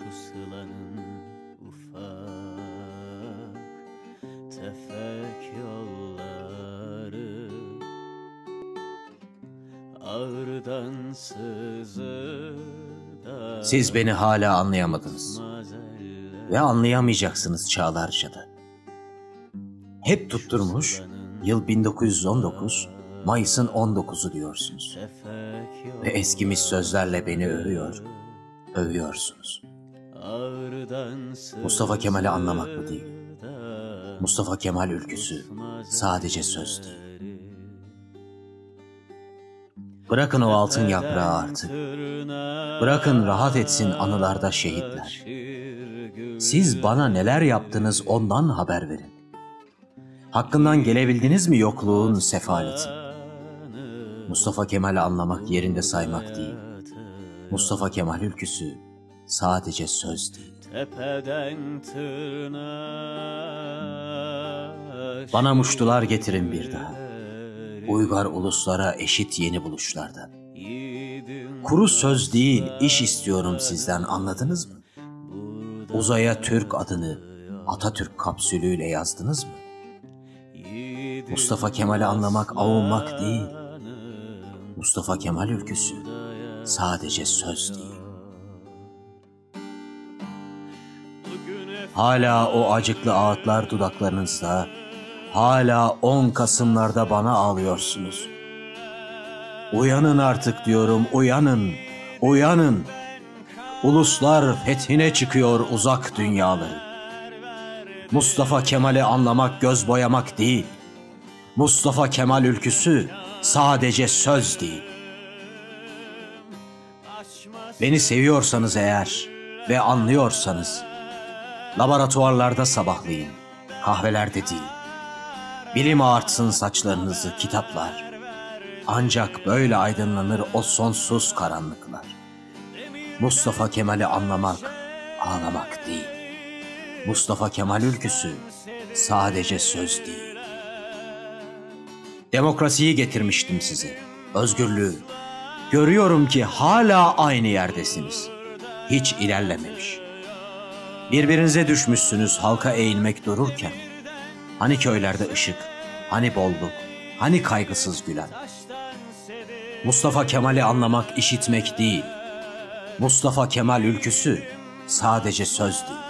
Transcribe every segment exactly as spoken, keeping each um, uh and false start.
şu sılanın ufak tefek yolları, ağrıdan sızı da. Siz beni hala anlayamadınız ve anlayamayacaksınız çağlarca da. Hep tutturmuş yıl bin dokuz yüz on dokuz, Mayıs'ın on dokuzu diyorsunuz. Ve eskimiş sözlerle beni övüyor, övüyorsunuz. Mustafa Kemal'i anlamak mı değil? Mustafa Kemal ülküsü sadece söz değil. Bırakın o altın yaprağı artık. Bırakın rahat etsin anılarda şehitler. Siz bana neler yaptınız ondan haber verin. Hakkından gelebildiniz mi yokluğun, sefaletin? Mustafa Kemal'i anlamak yerinde saymak değil. Mustafa Kemal ülküsü sadece söz değil. Bana muştular getirin bir daha. Uygar uluslara eşit yeni buluşlardan. Kuru söz değil, iş istiyorum sizden, anladınız mı? Uzaya Türk adını Atatürk kapsülüyle yazdınız mı? Mustafa Kemal'i anlamak, avunmak değil. Mustafa Kemal ülküsü sadece söz değil. Hala o acıklı ağıtlar dudaklarınızda, hala on Kasımlarda bana ağlıyorsunuz. Uyanın artık diyorum, uyanın, uyanın. Uluslar fethine çıkıyor uzak dünyaları. Mustafa Kemal'i anlamak göz boyamak değil. Mustafa Kemal ülküsü sadece söz değil. Beni seviyorsanız eğer ve anlıyorsanız, laboratuvarlarda sabahlayın, kahvelerde değil. Bilim ağartsın saçlarınızı kitaplar. Ancak böyle aydınlanır o sonsuz karanlıklar. Mustafa Kemal'i anlamak, ağlamak değil. Mustafa Kemal ülküsü sadece söz değil. Demokrasiyi getirmiştim size, özgürlüğü. Görüyorum ki hala aynı yerdesiniz. Hiç ilerlememiş. Birbirinize düşmüşsünüz halka eğilmek dururken. Hani köylerde ışık, hani bolluk, hani kaygısız gülen. Mustafa Kemal'i anlamak, işitmek değil. Mustafa Kemal ülküsü sadece söz değil.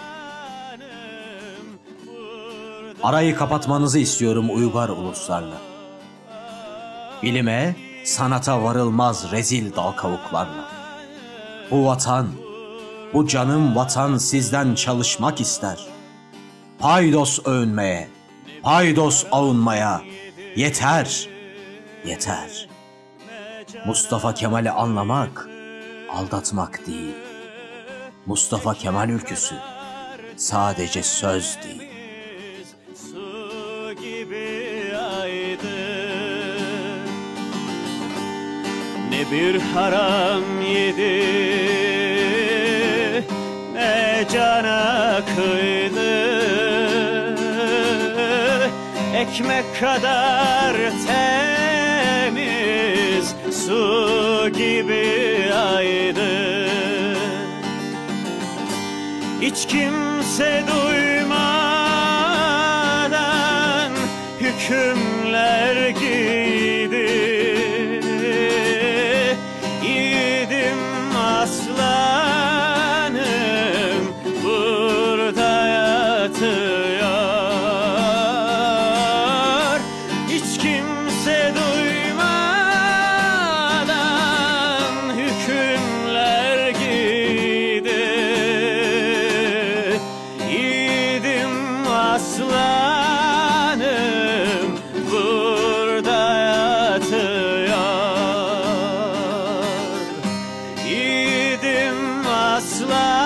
Arayı kapatmanızı istiyorum uygar uluslarla. Bilime, sanata varılmaz rezil dal kavuklarla. Bu vatan, bu canım vatan sizden çalışmak ister. Paydos övünmeye, paydos avunmaya yeter, yeter. Mustafa Kemal'i anlamak, aldatmak değil. Mustafa Kemal ülküsü sadece söz değil. Su gibi aydın, ne bir haram yedi, ne cana kıydı. Ekmek kadar temiz, su gibi aydın. Hiç kimse duymadan hükümler giydi. Yiğidim aslanım burada yatıyor. Hiç kimse duymadan hükümler giydi. Yiğidim aslanım burada yatıyor. Yiğidim aslanım